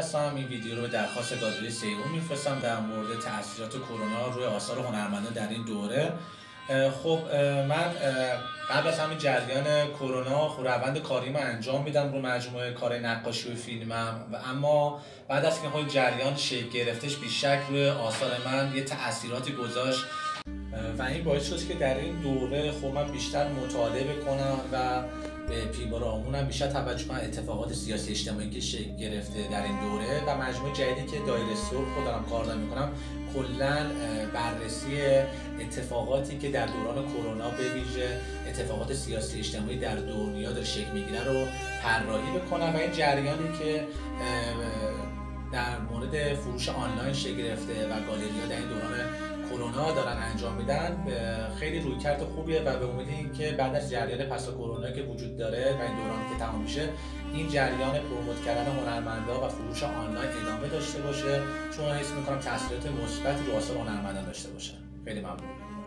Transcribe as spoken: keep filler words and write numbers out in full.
هستم. این ویدیو رو به درخواست گالری سیوم میفرستم در مورد تاثیرات کرونا روی آثار هنرمندان در این دوره. خب من قبل از همین جریان کرونا خب روند کاریمو انجام میدم رو مجموعه کار نقاشی و فیلمم، و اما بعد از که این جریان شکل گرفتش بیشک روی آثار من یه تأثیراتی گذاشت و این باعث شد که در این دوره خب من بیشتر مطالعه کنم و به پیرامونم بیشتر توجه کنم اتفاقات سیاسی اجتماعی که شکل گرفته در این دوره و مجموعه جدیدی که دایره صلح رو دارم کار میکنم کلا بررسی اتفاقاتی که در دوران کرونا به ویژه اتفاقات سیاسی اجتماعی در دنیا داره شکل میگیره رو طراحی بکنم و این جریانی که در مورد فروش آنلاین شکل گرفته و گالری‌ها در این دوران کرونا دارن انجام میدن خیلی رویکرد خوبیه و به امید اینکه بعد از جریان پس کرونا که وجود داره و این دورانی که تمام میشه این جریان پروموت کردن هنرمندا و فروش آنلاین ادامه داشته باشه، چون حس میکنم تاثیرات مثبتی رو آثار هنرمندان داشته باشه. خیلی ممنون.